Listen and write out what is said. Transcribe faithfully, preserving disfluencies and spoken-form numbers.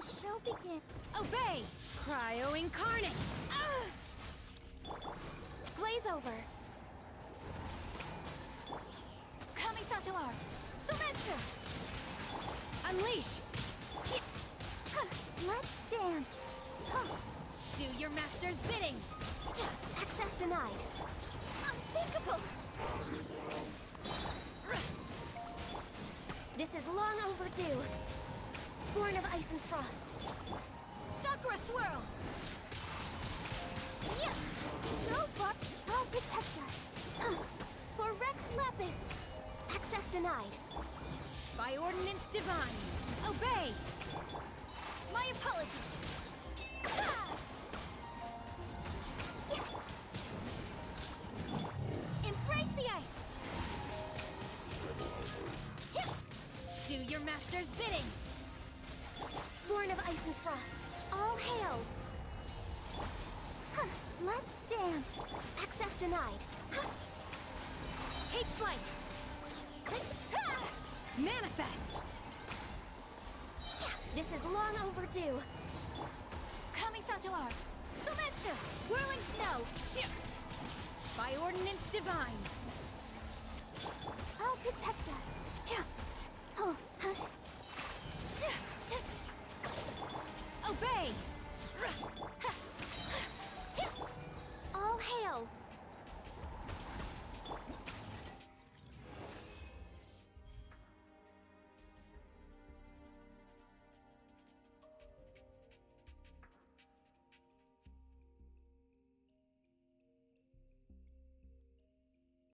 the show begin. Obey! Cryo incarnate! Ah! Glaze over. Kamisato art. Sumetsu! Unleash! Let's dance. Do your master's bidding! Access denied. Unthinkable! This is long overdue. Born of ice and frost. Sakura swirl! Yeah! Go, Barb! I'll protect us. For Rex Lapis! Access denied. By ordinance divine! Obey! My apologies! Ah! Embrace the ice! Do your master's bidding! Born of ice and frost, all hail! Huh. Let's dance! Access denied. Huh. Take flight! Manifest! This is long overdue. Kamisato art. Sumetsu! Whirling snow! By ordinance divine!